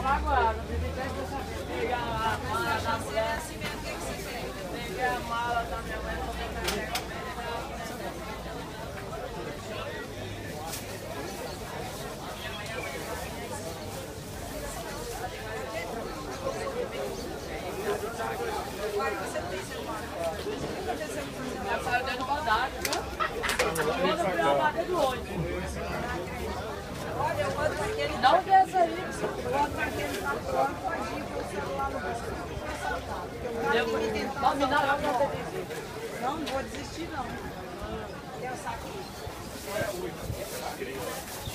magoado. Pegar a mala da mulher. Peguei a mala da minha mãe. Já saiu dentro do badalho, viu? Quando eu fui ao bater do ônibus. Olha, o outro aquele. Dá um desse aí. O outro aquele tá fora, pode ir com o celular no bolso. Não vou desistir, não. Quer o saco?